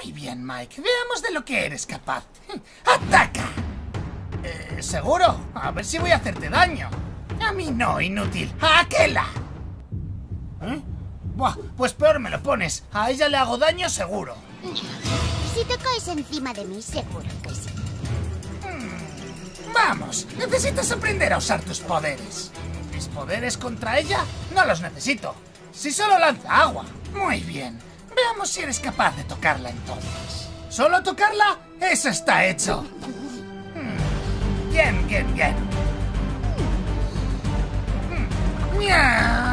Muy bien, Mike. Veamos de lo que eres capaz. ¡Ataca! ¿Seguro? A ver si voy a hacerte daño. A mí no, inútil. ¡A Aquela! ¿Eh? Buah, pues peor me lo pones. A ella le hago daño seguro. Si te caes encima de mí, seguro que sí. Vamos, necesitas aprender a usar tus poderes. ¿Mis poderes contra ella? No los necesito. Si solo lanza agua. Muy bien. Veamos si eres capaz de tocarla entonces. ¿Solo tocarla? ¡Eso está hecho! Bien, bien, bien. ¡Miau!